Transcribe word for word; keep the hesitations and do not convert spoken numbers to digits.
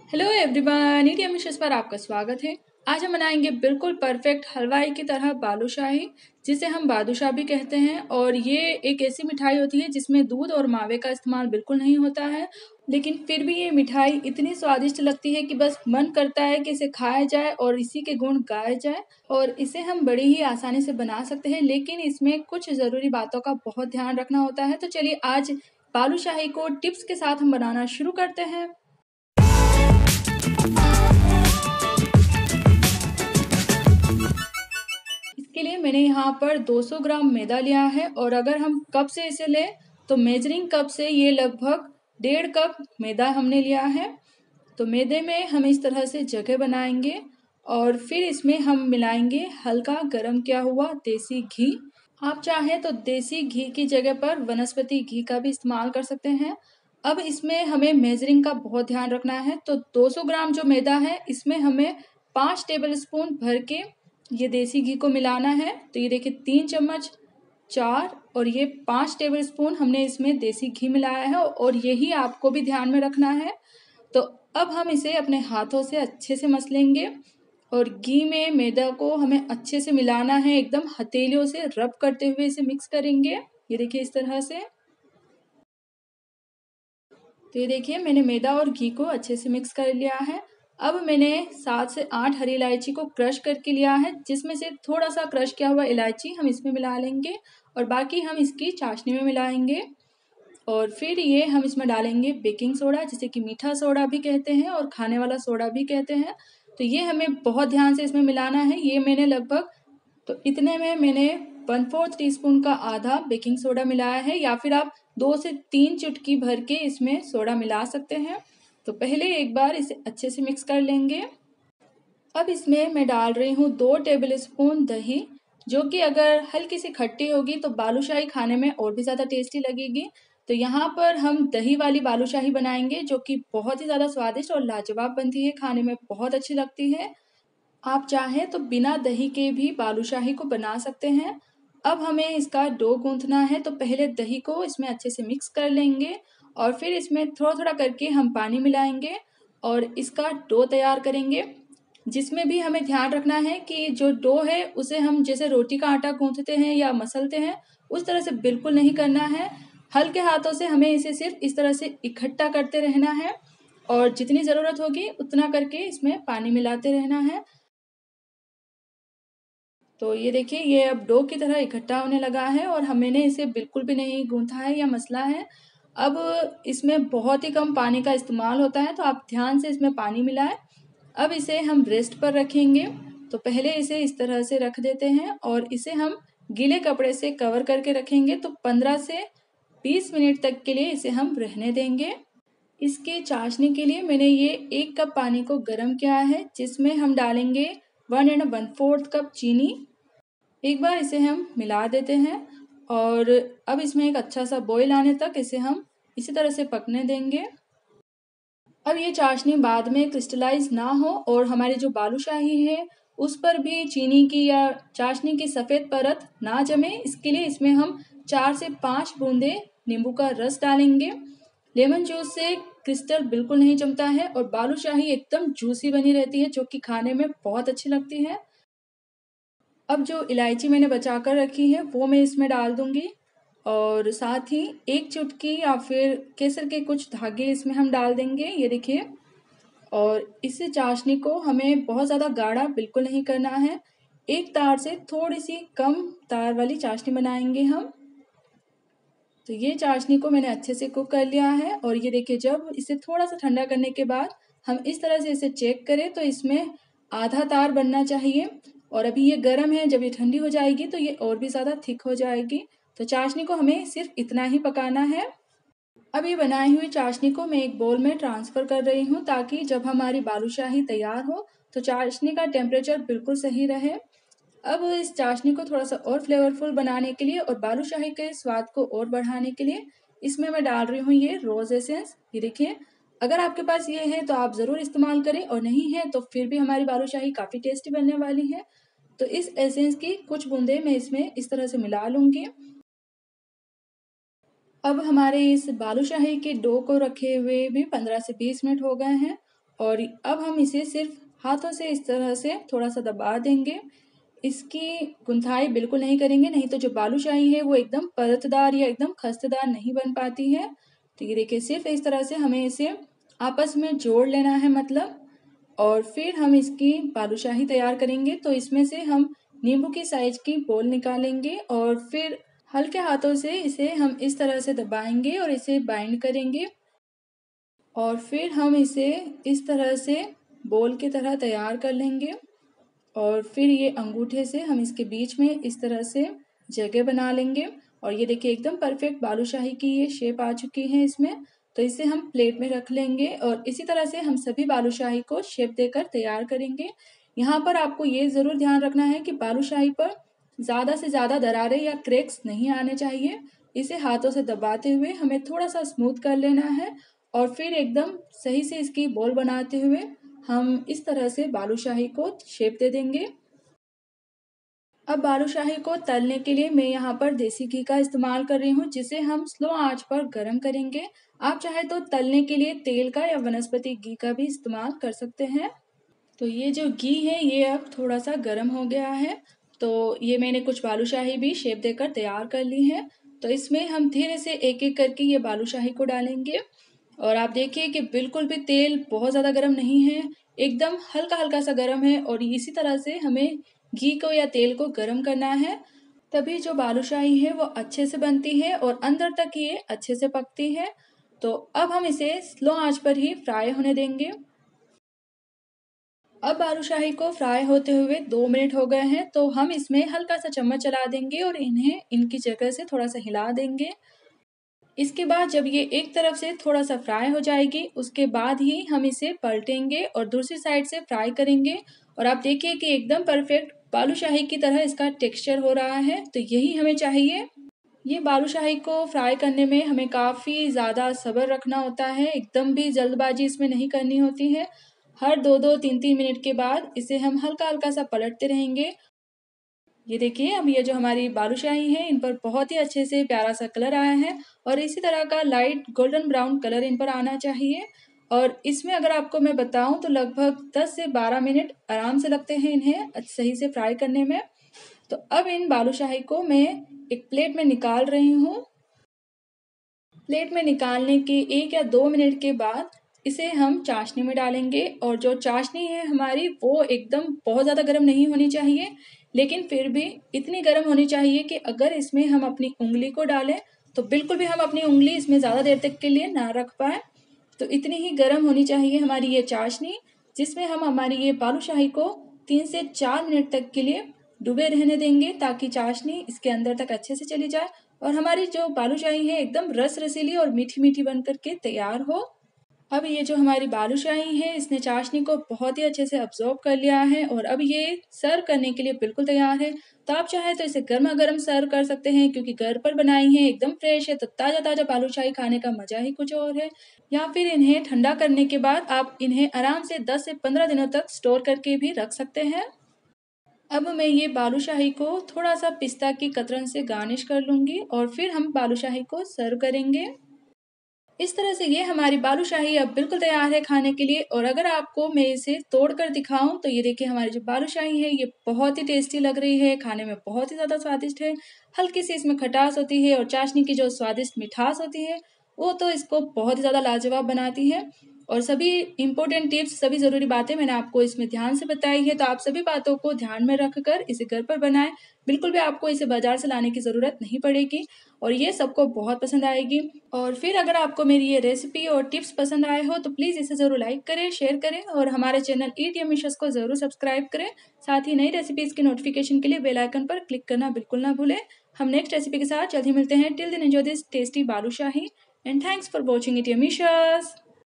Hello everyone, ET अमिशस पर आपका स्वागत है। आज हम बनाएंगे बिल्कुल परफेक्ट हलवाई की तरह बालूशाही, जिसे हम बादूशाह भी कहते हैं। और ये एक ऐसी मिठाई होती है जिसमें दूध और मावे का इस्तेमाल बिल्कुल नहीं होता है, लेकिन फिर भी ये मिठाई इतनी स्वादिष्ट लगती है कि बस मन करता है कि इसे खाया जाए और इसी के गुण गाए जाए। और इसे हम बड़ी ही आसानी से बना सकते हैं, लेकिन इसमें कुछ ज़रूरी बातों का बहुत ध्यान रखना होता है। तो चलिए आज बालूशाही को टिप्स के साथ हम बनाना शुरू करते हैं। इसके लिए मैंने यहाँ पर दो सौ ग्राम मैदा लिया है, और अगर हम कप से इसे लें तो मेजरिंग कप से ये लगभग डेढ़ कप मैदा हमने लिया है। तो मैदे में हम इस तरह से जगह बनाएंगे और फिर इसमें हम मिलाएंगे हल्का गरम किया हुआ देसी घी। आप चाहें तो देसी घी की जगह पर वनस्पति घी का भी इस्तेमाल कर सकते हैं। अब इसमें हमें मेजरिंग का बहुत ध्यान रखना है। तो दो सौ ग्राम जो मैदा है इसमें हमें पाँच टेबल स्पून भर के ये देसी घी को मिलाना है। तो ये देखिए तीन चम्मच, चार और ये पाँच टेबल स्पून हमने इसमें देसी घी मिलाया है, और यही आपको भी ध्यान में रखना है। तो अब हम इसे अपने हाथों से अच्छे से मस लेंगे, और घी में मैदा को हमें अच्छे से मिलाना है, एकदम हथेलियों से रब करते हुए इसे मिक्स करेंगे। ये देखिए इस तरह से। तो ये देखिए मैंने मैदा और घी को अच्छे से मिक्स कर लिया है। अब मैंने सात से आठ हरी इलायची को क्रश करके लिया है, जिसमें से थोड़ा सा क्रश किया हुआ इलायची हम इसमें मिला लेंगे और बाकी हम इसकी चाशनी में मिलाएंगे। और फिर ये हम इसमें डालेंगे बेकिंग सोडा, जिसे कि मीठा सोडा भी कहते हैं और खाने वाला सोडा भी कहते हैं। तो ये हमें बहुत ध्यान से इसमें मिलाना है। ये मैंने लगभग, तो इतने में मैंने वन फोर्थ टी स्पून का आधा बेकिंग सोडा मिलाया है, या फिर आप दो से तीन चुटकी भर के इसमें सोडा मिला सकते हैं। तो पहले एक बार इसे अच्छे से मिक्स कर लेंगे। अब इसमें मैं डाल रही हूँ दो टेबल स्पून दही, जो कि अगर हल्की सी खट्टी होगी तो बालूशाही खाने में और भी ज़्यादा टेस्टी लगेगी। तो यहाँ पर हम दही वाली बालूशाही बनाएंगे, जो कि बहुत ही ज़्यादा स्वादिष्ट और लाजवाब बनती है, खाने में बहुत अच्छी लगती है। आप चाहें तो बिना दही के भी बालूशाही को बना सकते हैं। अब हमें इसका डो गूंथना है। तो पहले दही को इसमें अच्छे से मिक्स कर लेंगे और फिर इसमें थोड़ा थोड़ा करके हम पानी मिलाएंगे और इसका डो तैयार करेंगे, जिसमें भी हमें ध्यान रखना है कि जो डो है उसे हम जैसे रोटी का आटा गूंथते हैं या मसलते हैं उस तरह से बिल्कुल नहीं करना है। हल्के हाथों से हमें इसे सिर्फ इस तरह से इकट्ठा करते रहना है, और जितनी ज़रूरत होगी उतना करके इसमें पानी मिलाते रहना है। तो ये देखिए ये अब डो की तरह इकट्ठा होने लगा है, और हमने इसे बिल्कुल भी नहीं गूंथा है या मसला है। अब इसमें बहुत ही कम पानी का इस्तेमाल होता है, तो आप ध्यान से इसमें पानी मिलाएं। अब इसे हम रेस्ट पर रखेंगे। तो पहले इसे इस तरह से रख देते हैं और इसे हम गीले कपड़े से कवर करके रखेंगे। तो पंद्रह से बीस मिनट तक के लिए इसे हम रहने देंगे। इसके चाशनी के लिए मैंने ये एक कप पानी को गर्म किया है, जिसमें हम डालेंगे one and one fourth cup चीनी। एक बार इसे हम मिला देते हैं, और अब इसमें एक अच्छा सा बॉईल आने तक इसे हम इसी तरह से पकने देंगे। अब ये चाशनी बाद में क्रिस्टलाइज ना हो और हमारी जो बालूशाही है उस पर भी चीनी की या चाशनी की सफ़ेद परत ना जमे, इसके लिए इसमें हम चार से पाँच बूंदे नींबू का रस डालेंगे। लेमन जूस से क्रिस्टल बिल्कुल नहीं जमता है और बालूशाही एकदम जूसी बनी रहती है, जो कि खाने में बहुत अच्छी लगती है। अब जो इलायची मैंने बचा कर रखी है वो मैं इसमें डाल दूंगी, और साथ ही एक चुटकी या फिर केसर के कुछ धागे इसमें हम डाल देंगे। ये देखिए, और इस चाशनी को हमें बहुत ज़्यादा गाढ़ा बिल्कुल नहीं करना है। एक तार से थोड़ी सी कम तार वाली चाशनी बनाएंगे हम। तो ये चाशनी को मैंने अच्छे से कुक कर लिया है, और ये देखिए जब इसे थोड़ा सा ठंडा करने के बाद हम इस तरह से इसे चेक करें तो इसमें आधा तार बनना चाहिए। और अभी ये गर्म है, जब ये ठंडी हो जाएगी तो ये और भी ज़्यादा थिक हो जाएगी। तो चाशनी को हमें सिर्फ इतना ही पकाना है। अब ये बनाई हुई चाशनी को मैं एक बोल में ट्रांसफ़र कर रही हूँ, ताकि जब हमारी बालूशाही तैयार हो तो चाशनी का टेम्परेचर बिल्कुल सही रहे। अब इस चाशनी को थोड़ा सा और फ्लेवरफुल बनाने के लिए और बालूशाही के स्वाद को और बढ़ाने के लिए इसमें मैं डाल रही हूँ ये रोज़ एसेंस। ये देखिए, अगर आपके पास ये है तो आप ज़रूर इस्तेमाल करें, और नहीं है तो फिर भी हमारी बालूशाही काफ़ी टेस्टी बनने वाली है। तो इस एसेंस की कुछ बूंदे मैं इसमें इस तरह से मिला लूँगी। अब हमारे इस बालूशाही के डो को रखे हुए भी पंद्रह से बीस मिनट हो गए हैं, और अब हम इसे सिर्फ हाथों से इस तरह से थोड़ा सा दबा देंगे। इसकी गुंथाई बिल्कुल नहीं करेंगे, नहीं तो जो बालूशाही है वो एकदम परतदार या एकदम खस्तेदार नहीं बन पाती है। तो ये देखिए सिर्फ इस तरह से हमें इसे आपस में जोड़ लेना है मतलब, और फिर हम इसकी बालूशाही तैयार करेंगे। तो इसमें से हम नींबू की साइज की बोल निकालेंगे और फिर हल्के हाथों से इसे हम इस तरह से दबाएंगे और इसे बाइंड करेंगे, और फिर हम इसे इस तरह से बोल की तरह तैयार कर लेंगे। और फिर ये अंगूठे से हम इसके बीच में इस तरह से जगह बना लेंगे, और ये देखिए एकदम परफेक्ट बालूशाही की ये शेप आ चुकी है इसमें। तो इसे हम प्लेट में रख लेंगे और इसी तरह से हम सभी बालूशाही को शेप देकर तैयार करेंगे। यहाँ पर आपको ये ज़रूर ध्यान रखना है कि बालूशाही पर ज़्यादा से ज़्यादा दरारें या क्रैक्स नहीं आने चाहिए। इसे हाथों से दबाते हुए हमें थोड़ा सा स्मूथ कर लेना है, और फिर एकदम सही से इसकी बॉल बनाते हुए हम इस तरह से बालूशाही को शेप दे देंगे। अब बालूशाही को तलने के लिए मैं यहाँ पर देसी घी का इस्तेमाल कर रही हूँ, जिसे हम स्लो आंच पर गरम करेंगे। आप चाहे तो तलने के लिए तेल का या वनस्पति घी का भी इस्तेमाल कर सकते हैं। तो ये जो घी है ये अब थोड़ा सा गर्म हो गया है। तो ये मैंने कुछ बालूशाही भी शेप देकर तैयार कर ली है। तो इसमें हम धीरे से एक एक करके ये बालूशाही को डालेंगे, और आप देखिए कि बिल्कुल भी तेल बहुत ज़्यादा गर्म नहीं है, एकदम हल्का हल्का सा गर्म है। और इसी तरह से हमें घी को या तेल को गर्म करना है, तभी जो बालूशाही है वो अच्छे से बनती है और अंदर तक ये अच्छे से पकती है। तो अब हम इसे स्लो आंच पर ही फ्राई होने देंगे। अब बालूशाही को फ्राई होते हुए दो मिनट हो गए हैं, तो हम इसमें हल्का सा चम्मच चला देंगे और इन्हें इनकी जगह से थोड़ा सा हिला देंगे। इसके बाद जब ये एक तरफ से थोड़ा सा फ्राई हो जाएगी, उसके बाद ही हम इसे पलटेंगे और दूसरी साइड से फ्राई करेंगे। और आप देखिए कि एकदम परफेक्ट बालूशाही की तरह इसका टेक्सचर हो रहा है। तो यही हमें चाहिए। ये बालूशाही को फ्राई करने में हमें काफ़ी ज़्यादा सब्र रखना होता है, एकदम भी जल्दबाजी इसमें नहीं करनी होती है। हर दो दो तीन तीन मिनट के बाद इसे हम हल्का हल्का सा पलटते रहेंगे। ये देखिए अब ये जो हमारी बालूशाही है इन पर बहुत ही अच्छे से प्यारा सा कलर आया है, और इसी तरह का लाइट गोल्डन ब्राउन कलर इन पर आना चाहिए। और इसमें अगर आपको मैं बताऊं तो लगभग दस से बारह मिनट आराम से लगते हैं इन्हें सही से फ्राई करने में। तो अब इन बालूशाही को मैं एक प्लेट में निकाल रही हूँ। प्लेट में निकालने के एक या दो मिनट के बाद इसे हम चाशनी में डालेंगे, और जो चाशनी है हमारी वो एकदम बहुत ज़्यादा गर्म नहीं होनी चाहिए, लेकिन फिर भी इतनी गर्म होनी चाहिए कि अगर इसमें हम अपनी उंगली को डालें तो बिल्कुल भी हम अपनी उंगली इसमें ज़्यादा देर तक के लिए ना रख पाए। तो इतनी ही गर्म होनी चाहिए हमारी ये चाशनी, जिसमें हम हमारी ये बालूशाही को तीन से चार मिनट तक के लिए डूबे रहने देंगे, ताकि चाशनी इसके अंदर तक अच्छे से चली जाए और हमारी जो बालूशाही है एकदम रस रसीली और मीठी मीठी बन करके तैयार हो। अब ये जो हमारी बालूशाही है इसने चाशनी को बहुत ही अच्छे से अब्जॉर्ब कर लिया है, और अब ये सर्व करने के लिए बिल्कुल तैयार है। तो आप चाहे तो इसे गर्मा गर्म सर्व कर सकते हैं, क्योंकि घर पर बनाई है, एकदम फ्रेश है, तो ताज़ा ताज़ा बालूशाही खाने का मज़ा ही कुछ और है। या फिर इन्हें ठंडा करने के बाद आप इन्हें आराम से दस से पंद्रह दिनों तक स्टोर करके भी रख सकते हैं। अब मैं ये बालूशाही को थोड़ा सा पिस्ता की कतरन से गार्निश कर लूँगी, और फिर हम बालूशाही को सर्व करेंगे। इस तरह से ये हमारी बालूशाही अब बिल्कुल तैयार है खाने के लिए। और अगर आपको मैं इसे तोड़ कर दिखाऊं तो ये देखिए हमारी जो बालूशाही है ये बहुत ही टेस्टी लग रही है, खाने में बहुत ही ज़्यादा स्वादिष्ट है। हल्की सी इसमें खटास होती है, और चाशनी की जो स्वादिष्ट मिठास होती है वो तो इसको बहुत ही ज़्यादा लाजवाब बनाती है। और सभी इंपॉर्टेंट टिप्स, सभी ज़रूरी बातें मैंने आपको इसमें ध्यान से बताई है, तो आप सभी बातों को ध्यान में रखकर इसे घर पर बनाएं। बिल्कुल भी आपको इसे बाजार से लाने की ज़रूरत नहीं पड़ेगी, और ये सबको बहुत पसंद आएगी। और फिर अगर आपको मेरी ये रेसिपी और टिप्स पसंद आए हो तो प्लीज़ इसे ज़रूर लाइक करें, शेयर करें, और हमारे चैनल ईट यम्मी डिशेस को ज़रूर सब्सक्राइब करें। साथ ही नई रेसिपीज़ की नोटिफिकेशन के लिए बेल आइकन पर क्लिक करना बिल्कुल ना भूलें। हम नेक्स्ट रेसिपी के साथ जल्द ही मिलते हैं। Till then enjoy this tasty balushahi, and thanks for watching eat yummy dishes.